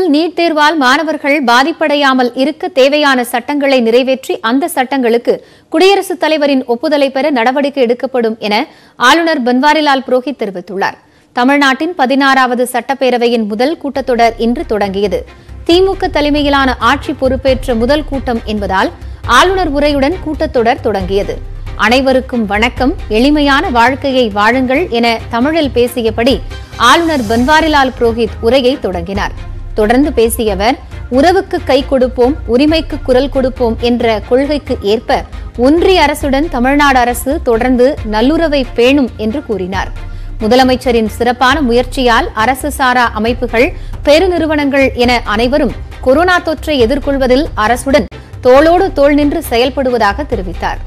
தமிழ்நாட்டில் நீட் தேர்வால் மாணவர்கள் பாதிப்படையாமல் இருக்க தேவையான சட்டங்களை நிறைவேற்றி அந்த சட்டங்களுக்கு குடியரசுத் தலைவரின் ஒப்புதலை பெற நடவடிக்கை எடுக்கப்படும் என ஆளுநர் பன்வாரிலால் புரோஹித் தெரிவித்துள்ளார். தமிழ்நாட்டின் 16வது சட்டப்பேரவையின் முதல் கூட்டத்தொடர் இன்று தொடங்கியது. திமுக தலைமையிலான ஆட்சி பொறுப்பேற்ற முதல் கூட்டம் என்பதால் ஆளுநர் உரையுடன் கூட்டத்தொடர் தொடங்கியது. அனைவருக்கும் வணக்கம், எளிமையான வாழ்க்கையை வாழுங்கள் என தமிழில் பேசியபடி ஆளுநர் பன்வாரிலால் புரோஹித் உரையை தொடங்கினார். தொடர்ந்து பேசிய அவர், உறவுக்கு கை கொடுப்போம், உரிமைக்கு குரல் கொடுப்போம் என்ற கொள்கைக்கு ஏற்ப ஒன்றிய அரசுடன் தமிழ்நாடு அரசு தொடர்ந்து நல்லுறவை பேணும் என்று கூறினார். முதலமைச்சரின் சிறப்பான முயற்சியால் அரசு சாரா அமைப்புகள், பெருநிறுவனங்கள் என அனைவரும் கொரோனா தொற்றை எதிர்கொள்வதில் அரசுடன் தோளோடு தோள் நின்று செயல்படுவதாக தெரிவித்தார்.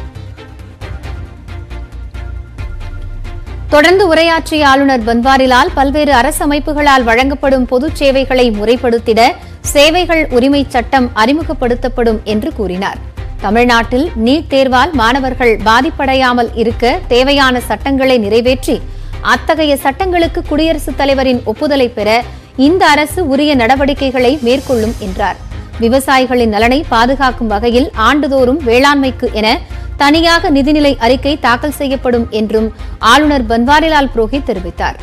தொடர்ந்து உரையாற்றிய ஆளுநர் பன்வாரிலால் பல்வேறு அரசு அமைப்புகளால் வழங்கப்படும் பொதுச் சேவைகளை முறைப்படுத்திட சேவைகள் உரிமை சட்டம் அறிமுகப்படுத்தப்படும் என்று கூறினார். தமிழ்நாட்டில் நீட் தேர்வால் மாணவர்கள் பாதிப்படையாமல் இருக்க தேவையான சட்டங்களை நிறைவேற்றி அத்தகைய சட்டங்களுக்கு குடியரசுத் தலைவரின் ஒப்புதலை பெற இந்த அரசு உரிய நடவடிக்கைகளை மேற்கொள்ளும் என்றார். விவசாயிகளின் நலனை பாதுகாக்கும் வகையில் ஆண்டுதோறும் வேளாண்மைக்கு என தனியாக நிதிநிலை அறிக்கை தாக்கல் செய்யப்படும் என்றும் ஆளுநர் பன்வாரிலால் புரோஹித் தெரிவித்தார்.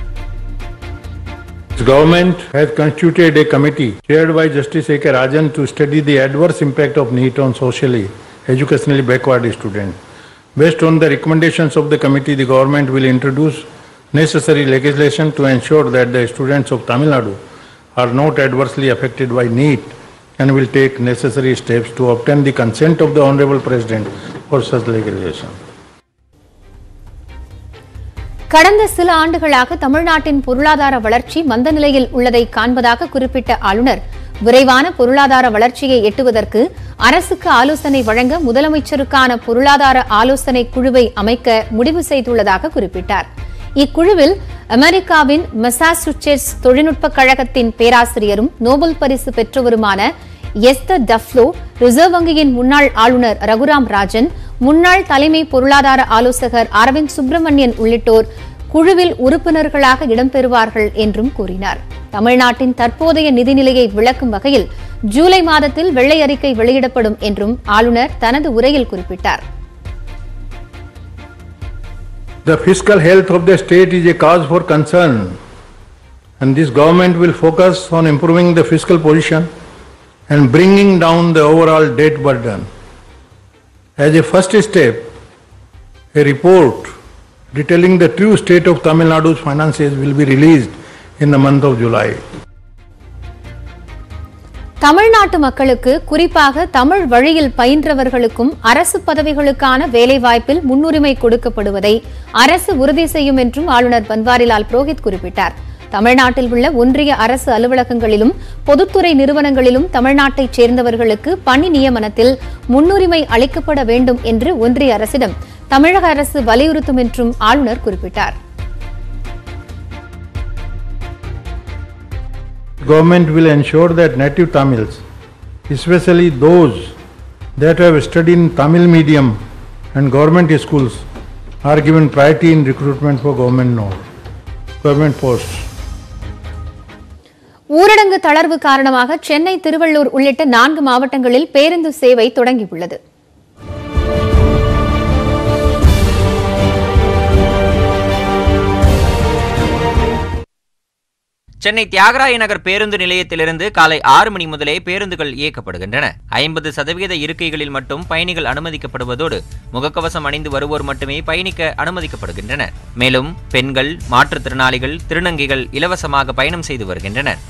The government has constituted a committee chaired by Justice A.K. Rajan to study the adverse impact of NEET on socially, educationally backward students. Based on the recommendations of the committee, the government will introduce necessary legislation to ensure that the students of Tamil Nadu are not adversely affected by NEET and will take necessary steps to obtain the consent of the Honorable President for such legislation. கடந்த சில ஆண்டுகளாக தமிழ்நாட்டின் பொருளாதார வளர்ச்சி மந்த நிலையில் உள்ளதை காண்பதாக குறிப்பிட்ட ஆளுநர், விரைவான பொருளாதார வளர்ச்சியை எட்டுவதற்கு அரசுக்கு ஆலோசனை வழங்க முதலமைச்சருக்கான பொருளாதார ஆலோசனை குழுவை அமைக்க முடிவு செய்துள்ளதாக குறிப்பிட்டார். இக்குழுவில் அமெரிக்காவின் மசாசூசெட்ஸ் தொழில்நுட்பக் கழகத்தின் பேராசிரியரும் நோபல் பரிசு பெற்றவருமான எஸ்தர் டஃப்லோ, ரிசர்வ் வங்கியின் முன்னாள் ஆளுநர் ரகுராம் ராஜன், முன்னாள் தலைமை பொருளாதார ஆலோசகர் அரவிந்த் சுப்பிரமணியன் உள்ளிட்டோர் குழுவில் உறுப்பினர்களாக இடம்பெறுவார்கள் என்றும் கூறினார். தமிழ்நாட்டின் தற்போதைய நிதிநிலையை விளக்கும் வகையில் ஜூலை மாதத்தில் வெள்ளை அறிக்கை வெளியிடப்படும் என்றும் ஆளுநர் தனது உரையில் குறிப்பிட்டார். The fiscal health of the state is a cause for concern, and this government will focus on improving the fiscal position and bringing down the overall debt burden. As a first step, a report detailing the true state of Tamil Nadu's finances will be released in the month of July. தமிழ்நாட்டு மக்களுக்கு, குறிப்பாக தமிழ் வழியில் பயின்றவர்களுக்கும் அரசு பதவிகளுக்கான வேலைவாய்ப்பில் முன்னுரிமை கொடுக்கப்படுவதை அரசு உறுதி செய்யும் என்றும் ஆளுநர் பன்வாரிலால் புரோஹித் குறிப்பிட்டார். தமிழ்நாட்டில் உள்ள ஒன்றிய அரசு அலுவலகங்களிலும் பொதுத்துறை நிறுவனங்களிலும் தமிழ்நாட்டைச் சேர்ந்தவர்களுக்கு பணி நியமனத்தில் முன்னுரிமை அளிக்கப்பட வேண்டும் என்று ஒன்றிய அரசிடம் தமிழக அரசு வலியுறுத்தும் என்றும் ஆளுநர் குறிப்பிட்டார். Government will ensure that native Tamils, especially those that have studied in Tamil medium and government schools, are given priority in recruitment for government posts. ஊரடங்கு தளர்வு காரணமாக சென்னை, திருவள்ளூர் உள்ளிட்ட 4 மாவட்டங்களில் பேருந்து சேவை தொடங்கியுள்ளது. சென்னை தியாகராய நகர் பேருந்து நிலையத்திலிருந்து காலை 6 மணி முதலே பேருந்துகள் இயக்கப்படுகின்றன. 50% இருக்கைகளில் மட்டும் பயணிகள் அனுமதிக்கப்படுவதோடு முகக்கவசம் அணிந்து வருவோர் மட்டுமே பயணிக்க அனுமதிக்கப்படுகின்றனர். மேலும் பெண்கள், மாற்றுத்திறனாளிகள், திருநங்கைகள் இலவசமாக பயணம் செய்து வருகின்றனர்.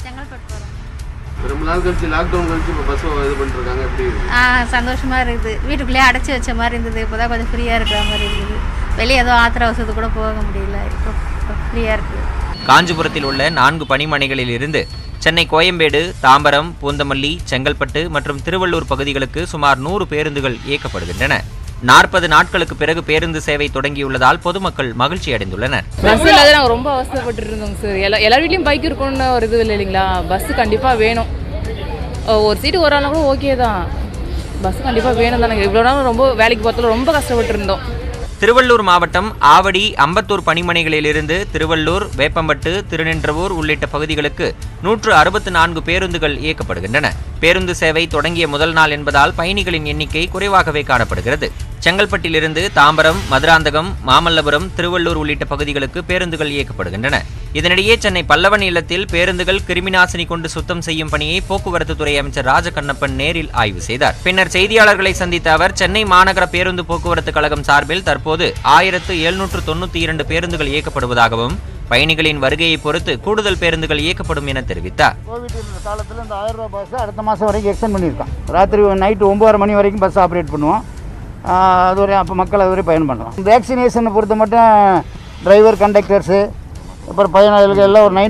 சந்தோஷமா இருக்குது. வீட்டுக்குள்ளேயே அடைச்சி வச்ச மாதிரி இருந்தது. இப்போதான் கொஞ்சம் ஃப்ரீயா இருக்கிற மாதிரி இருக்குது. வெளியே ஏதோ ஆத்திர அவசரத்துக்கு கூட போக முடியல. இப்போ ஃப்ரீயா இருக்குது. காஞ்சிபுரத்தில் உள்ள 4 பணிமனைகளில் இருந்து சென்னை கோயம்பேடு, தாம்பரம், பூந்தமல்லி, செங்கல்பட்டு மற்றும் திருவள்ளூர் பகுதிகளுக்கு சுமார் 100 பேருந்துகள் இயக்கப்படுகின்றன. 40 நாட்களுக்கு பிறகு பேருந்து சேவை தொடங்கியுள்ளதால் பொதுமக்கள் மகிழ்ச்சி அடைந்துள்ளனர். பஸ் இல்லாத நாங்கள் ரொம்ப அவசரப்பட்டு இருந்தோம் சார். எல்லார் வீட்லையும் பைக் இருக்கணும்னு ஒரு இது இல்லை இல்லைங்களா? பஸ் கண்டிப்பாக வேணும். ஒரு சீட்டு ஒரு ஆளுனா கூட ஓகே தான். பஸ் கண்டிப்பாக வேணும் தானே. இவ்வளோ நாள் ரொம்ப வேலைக்கு போகிறதுல ரொம்ப கஷ்டப்பட்டு இருந்தோம். திருவள்ளூர் மாவட்டம் ஆவடி, அம்பத்தூர் பணிமனைகளிலிருந்து திருவள்ளூர், வேப்பம்பட்டு, திருநின்றவூர் உள்ளிட்ட பகுதிகளுக்கு 164 பேருந்துகள் இயக்கப்படுகின்றன. பேருந்து சேவை தொடங்கிய முதல் நாள் என்பதால் பயணிகளின் எண்ணிக்கை குறைவாகவே காணப்படுகிறது. செங்கல்பட்டிலிருந்து தாம்பரம், மதுராந்தகம், மாமல்லபுரம், திருவள்ளூர் உள்ளிட்ட பகுதிகளுக்கு பேருந்துகள் இயக்கப்படுகின்றன. இதனிடையே சென்னை பல்லவன் இல்லத்தில் பேருந்துகள் கிருமிநாசினி கொண்டு சுத்தம் செய்யும் பணியை போக்குவரத்து துறை அமைச்சர் ராஜகண்ணப்பன் நேரில் ஆய்வு செய்தார். பின்னர் செய்தியாளர்களை சந்தித்த அவர், சென்னை மாநகர பேருந்து போக்குவரத்து கழகம் சார்பில் தற்போது 1792 பேருந்துகள் இயக்கப்படுவதாகவும் பயணிகளின் வருகையை பொறுத்து கூடுதல் பேருந்துகள் இயக்கப்படும் என தெரிவித்தார். கோவிட் இருந்த காலத்தில் இந்த 1000 ரூபாய் பஸ் அடுத்த மாதம் வரைக்கும் எக்ஸ்டெண்ட் பண்ணியிருக்கோம். ராத்திரி நைட்டு 9:30 மணி வரைக்கும் பஸ் ஆப்ரேட் பண்ணுவோம். அது வரை அப்போ மக்கள் அது வரை பயன் பண்ணலாம். வேக்சினேஷனை பொறுத்த மட்டும் டிரைவர், கண்டக்டர்ஸு, அப்புறம் பயனாளிகள் எல்லாம் ஒரு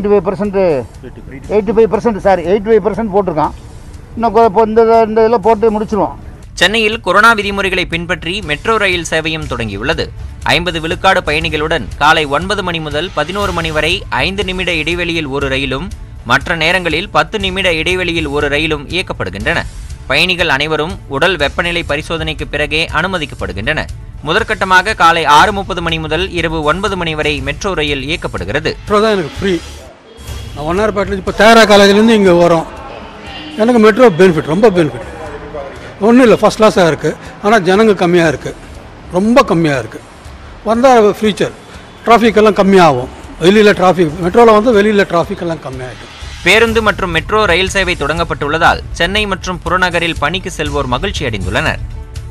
85% போட்டிருக்கான். இன்னும் இப்போ இந்த இதில் போட்டு முடிச்சிருவோம். சென்னையில் கொரோனா விதிமுறைகளை பின்பற்றி மெட்ரோ ரயில் சேவையும் தொடங்கியுள்ளது. 50 விழுக்காடு பயணிகளுடன் காலை 9 மணி முதல் 11 மணி வரை 5 நிமிட இடைவெளியில் ஒரு ரயிலும், மற்ற நேரங்களில் 10 நிமிட இடைவெளியில் ஒரு ரயிலும் இயக்கப்படுகின்றன. பயணிகள் அனைவரும் உடல் வெப்பநிலை பரிசோதனைக்கு பிறகே அனுமதிக்கப்படுகின்றன. முதற்கட்டமாக காலை 6:30 மணி முதல் இரவு 9 மணி வரை மெட்ரோ ரயில் இயக்கப்படுகிறது. எனக்கு ஃப்ரீ. நான் ஒன்னார்பேட்டில் இப்போ தேரா காலேஜ்லேருந்து இங்கே வரோம். எனக்கு மெட்ரோ பெனிஃபிட், ரொம்ப பெனிஃபிட். ஒன்றும் இல்லை, ஃபஸ்ட் கிளாஸாக இருக்குது. ஆனால் ஜனங்க கம்மியாக இருக்குது, ரொம்ப கம்மியாக இருக்குது. வந்தால் ஃபியூச்சர் டிராஃபிக் எல்லாம் கம்மியாகும். வெளியில் டிராஃபிக், மெட்ரோவில் வந்து வெளியில் டிராஃபிக் எல்லாம் கம்மியாகிடும். பேருந்து மற்றும் மெட்ரோ ரயில் சேவை தொடங்கப்பட்டுள்ளதால் சென்னை மற்றும் புறநகரில் பணிக்கு செல்வோர் மகிழ்ச்சி அடைந்துள்ளனர்.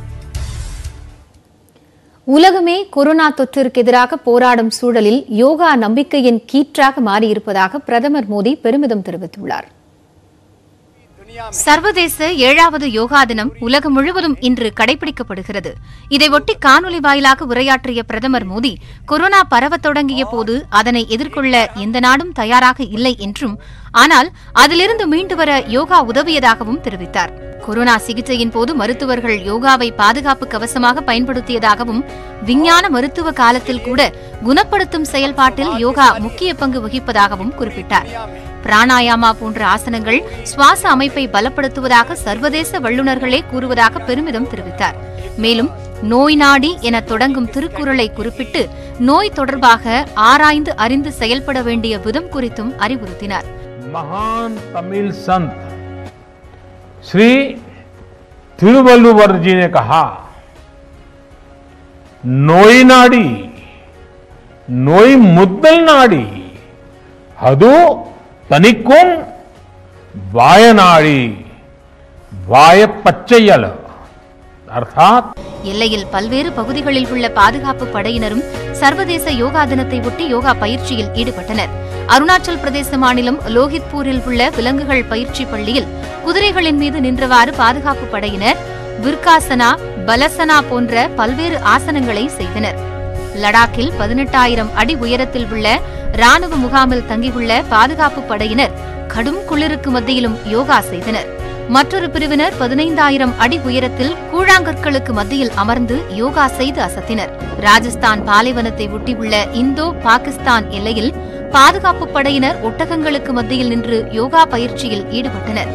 உலகமே கொரோனா தொற்றிற்கு எதிராக போராடும் சூழலில் யோகா நம்பிக்கையின் கீற்றாக மாறியிருப்பதாக பிரதமர் மோடி பெருமிதம் தெரிவித்துள்ளார். சர்வதேச 7வது யோகா தினம் உலகம் முழுவதும் இன்று கடைபிடிக்கப்படுகிறது. இதையொட்டி காணொலி வாயிலாக உரையாற்றிய பிரதமர் மோடி, கொரோனா பரவத் தொடங்கிய போது அதனை எதிர்கொள்ள எந்த நாடும் தயாராக இல்லை என்றும், ஆனால் அதிலிருந்து மீண்டு வர யோகா உதவியதாகவும் தெரிவித்தார். கொரோனா சிகிச்சையின் போது மருத்துவர்கள் யோகாவை பாதுகாப்பு கவசமாக பயன்படுத்தியதாகவும், விஞ்ஞான மருத்துவ காலத்தில் கூட குணப்படுத்தும் செயல்பாட்டில் யோகா முக்கிய பங்கு வகிப்பதாகவும் குறிப்பிட்டார். பிராணாயாமா போன்ற ஆசனங்கள் சுவாச அமைப்பை பலப்படுத்துவதாக சர்வதேச வல்லுநர்களே கூறுவதாக பெருமிதம் தெரிவித்தார். மேலும் நோய் நாடி என தொடங்கும் திருக்குறளை குறிப்பிட்டு நோய் தொடர்பாக ஆராய்ந்து அறிந்து செயல்பட வேண்டிய விதம் குறித்தும் அறிவுறுத்தினார். महान तमिल संत श्री तिरुवल्लुवर जी ने कहा, नोई नाडी नोई मुद्दल नाडी हदु तनिक्कुम वायनाडी वाय पच्चैयल अर्थात எல்லையில் பல்வேறு பகுதிகளில் உள்ள பாதுகாப்பு படையினரும் சர்வதேச யோகா தினத்தை ஒட்டி யோகா பயிற்சியில் ஈடுபட்டனர். அருணாச்சல் பிரதேச மாநிலம் லோஹித்பூரில் உள்ள விலங்குகள் பயிற்சி பள்ளியில் குதிரைகளின் மீது நின்றவாறு பாதுகாப்பு படையினர் விர்காசனா, பலசனா போன்ற பல்வேறு ஆசனங்களை செய்தனர். லடாக்கில் 18,000 அடி உயரத்தில் உள்ள ராணுவ முகாமில் தங்கியுள்ள பாதுகாப்பு படையினர் கடும் குளிருக்கு மத்தியிலும் யோகா செய்தனர். மற்றொரு பிரிவினர் 15,000 அடி உயரத்தில் கூழாங்கற்களுக்கு மத்தியில் அமர்ந்து யோகா செய்து அசத்தினர். ராஜஸ்தான் பாலைவனத்தை ஒட்டியுள்ள இந்தோ பாகிஸ்தான் எல்லையில் பாதுகாப்பு படையினர் ஒட்டகங்களுக்கு மத்தியில் நின்று யோகா பயிற்சியில் ஈடுபட்டனர்.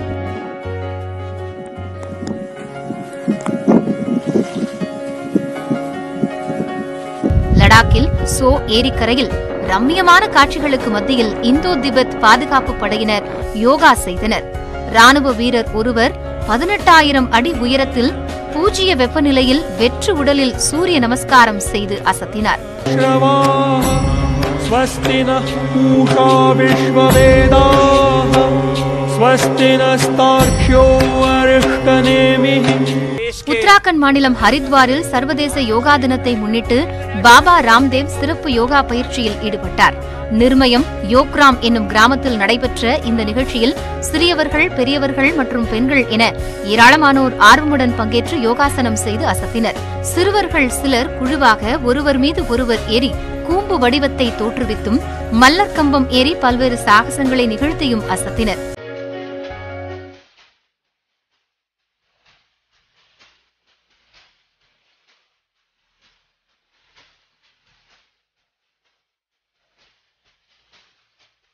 லடாக்கில் சோ ஏரிக்கரையில் ரம்மியமான காட்சிகளுக்கு மத்தியில் இந்தோ திபெத் பாதுகாப்பு படையினர் யோகா செய்தனர். ராணுவ வீரர் ஒருவர் 18,000 அடி உயரத்தில் பூஜ்ய வெப்பநிலையில் வெற்று உடலில் சூரிய நமஸ்காரம் செய்து அசத்தினார். உத்தராகண்ட் மாநிலம் ஹரித்வாரில் சர்வதேச யோகா தினத்தை முன்னிட்டு பாபா ராம்தேவ் சிறப்பு யோகா பயிற்சியில் ஈடுபட்டார். நிர்மயம் யோக்ராம் என்னும் கிராமத்தில் நடைபெற்ற இந்த நிகழ்ச்சியில் சிறியவர்கள், பெரியவர்கள் மற்றும் பெண்கள் என ஏராளமானோர் ஆர்வமுடன் பங்கேற்று யோகாசனம் செய்து அசத்தினர். சிறுவர்கள் சிலர் குழுவாக ஒருவர் மீது ஒருவர் ஏறி கூம்பு வடிவத்தை தோற்றுவித்தும் மல்லர் கம்பம் ஏறி பல்வேறு சாகசங்களை நிகழ்த்தியும் அசத்தினர்.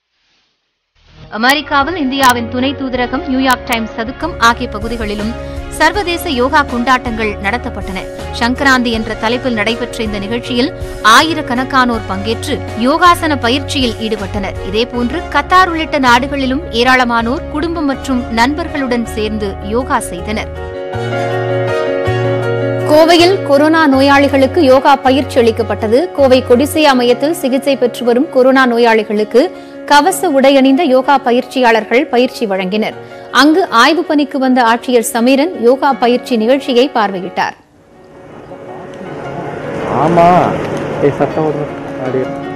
அமெரிக்காவில் இந்தியாவின் துணை தூதரகம், நியூயார்க் டைம்ஸ் சதுக்கம் ஆகிய பகுதிகளிலும் சர்வதேச யோகா கொண்டாட்டங்கள் நடத்தப்பட்டன. சங்கராந்தி என்ற தலைப்பில் நடைபெற்ற இந்த நிகழ்ச்சியில் ஆயிரக்கணக்கானோர் பங்கேற்று யோகாசன பயிற்சியில் ஈடுபட்டனர். இதேபோன்று கத்தார் உள்ளிட்ட நாடுகளிலும் ஏராளமானோர் குடும்பம் மற்றும் நண்பர்களுடன் சேர்ந்து யோகா செய்தனர். கோவையில் கொரோனா நோயாளிகளுக்கு யோகா பயிற்சி அளிக்கப்பட்டது. கோவை கொடிசியா மையத்தில் சிகிச்சை பெற்று வரும் கொரோனா நோயாளிகளுக்கு கவச உடை அணிந்த யோகா பயிற்சியாளர்கள் பயிற்சி வழங்கினர். அங்கு ஆய்வு பணிக்கு வந்த ஆட்சியர் சமீரன் யோகா பயிற்சி நிகழ்ச்சியை பார்வையிட்டார்.